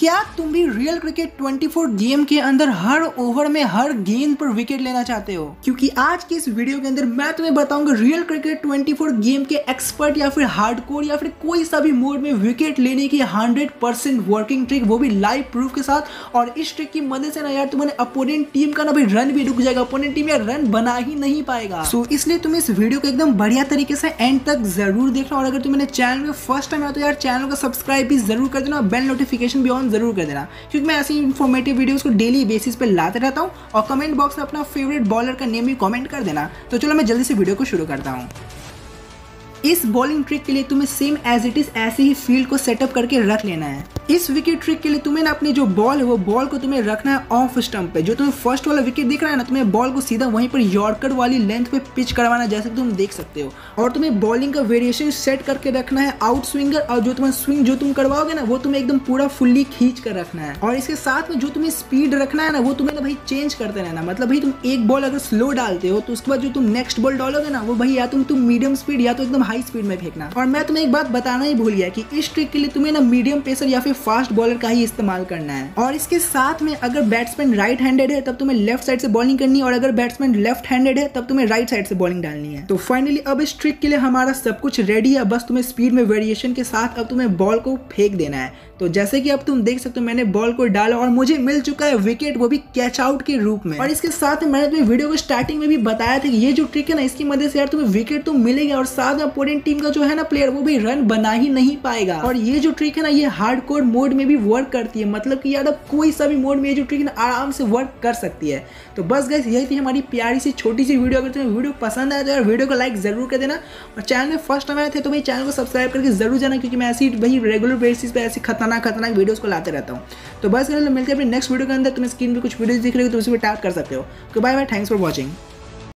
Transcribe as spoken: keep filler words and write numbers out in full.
क्या तुम भी रियल क्रिकेट चौबीस गेम के अंदर हर ओवर में हर गेंद पर विकेट लेना चाहते हो? क्योंकि आज के इस वीडियो के अंदर मैं तुम्हें बताऊंगा रियल क्रिकेट चौबीस गेम के एक्सपर्ट या फिर हार्डकोर या फिर कोई सा भी मोड में विकेट लेने की हंड्रेड परसेंट वर्किंग ट्रिक, वो भी लाइव प्रूफ के साथ। और इस ट्रिक की मदद से ना यार तुम्हारे अपोनेंट टीम का ना भाई रन भी रुक जाएगा, अपोनेंट टीम यार रन बना ही नहीं पाएगा। सो so, इसलिए तुम इस वीडियो को एकदम बढ़िया तरीके से एंड तक जरूर देखना। और अगर तुम मेरे चैनल में फर्स्ट टाइम आए तो यार चैनल को सब्सक्राइब भी जरूर कर देना और बेल नोटिफिकेशन भी ऑन जरूर कर देना, क्योंकि मैं ऐसी इन्फॉर्मेटिव वीडियोस को डेली बेसिस पे लाते रहता हूँ। और कमेंट बॉक्स में अपना फेवरेट बॉलर का नेम भी कमेंट कर देना। तो चलो मैं जल्दी से वीडियो को शुरू करता हूँ। इस बॉलिंग ट्रिक के लिए तुम्हें सेम एज इट इज ऐसे ही फील्ड को सेटअप करके रख लेना है। इस विकेट ट्रिक के लिए तुम्हें ना अपनी जो बॉल है वो बॉल को तुम्हें रखना है ऑफ स्टंप पे। जो तुम्हें फर्स्ट वाला विकेट दिख रहा है ना, तुम्हें बॉल को सीधा वहीं पर यॉर्कर वाली लेंथ पे पिच करवाना, जैसे कि तुम देख सकते हो। और तुम्हें बॉलिंग का वेरिएशन सेट करके रखना है आउट स्विंगर, और जो तुम्हें स्विंग जो तुम करवाओगे ना वो तुम्हें एकदम पूरा फुल्ली खींच कर रखना है। और इसके साथ में जो तुम्हें स्पीड रखना है ना वो तुम्हें ना भाई चेंज करते रहना। मतलब भाई तुम एक बॉल अगर स्लो डालते हो तो उसके बाद जो तुम नेक्स्ट बॉल डालोगे ना वो भाई या तुम तुम मीडियम स्पीड या तो एकदम हाई स्पीड में फेंकना। और मैं तुम्हें एक बात बताना ही भूल गया कि इस ट्रिक के लिए तुम्हें ना मीडियम पेसर या फिर फास्ट बॉलर का ही इस्तेमाल करना है। और इसके साथ में अगर बैट्समैन राइट हैंडेड है तब तुम्हें लेफ्ट साइड से बॉलिंग करनी है, और अगर बैट्समैन लेफ्ट हैंडेड है तब तुम्हें राइट साइड से बॉलिंग डालनी है। तो फाइनली अब इस ट्रिक के लिए हमारा सब कुछ रेडी है, बस तुम्हें स्पीड में वेरिएशन के साथ अब तुम्हें बॉल को फेंक देना है। तो जैसे कि अब तुम देख सकते हो मैंने बॉल को डाला और मुझे मिल चुका है विकेट, वो भी कैच आउट के रूप में। और इसके साथ में मैंने तुम्हें वीडियो को स्टार्टिंग में भी बताया था कि ये जो ट्रिक है ना इसकी मदद से यार तुम्हें विकेट तो मिलेगा और साथ में अपोनेंट टीम का जो है ना प्लेयर वो भी रन बना ही नहीं पाएगा। और ये जो ट्रिक है ना ये हार्डकोर मोड में भी वर्क करती है, मतलब कि यार अब कोई सा भी मोड में ये जो ट्रिक है ना आराम से वर्क कर सकती है। तो बस गाइस यही थी हमारी प्यारी सी छोटी सी वीडियो। अगर तुम्हें वीडियो पसंद आया तो यार वीडियो को लाइक जरूर कर देना, और चैनल में फर्स्ट टाइम आए थे तो भाई चैनल को सब्सक्राइब करके जरूर जाना, क्योंकि मैं ऐसी भाई रेगुलर बेसिस पे ऐसी खतरनाक खतरनाक वीडियोस को लाते रहता हूँ। तो बस मिलते हैं अपने नेक्स्ट वीडियो के अंदर। तुम्हें स्क्रीन पे कुछ वीडियोस दिख रही हो तो उसी पे टैप कर सकते हो। तो bye bye, thanks for watching.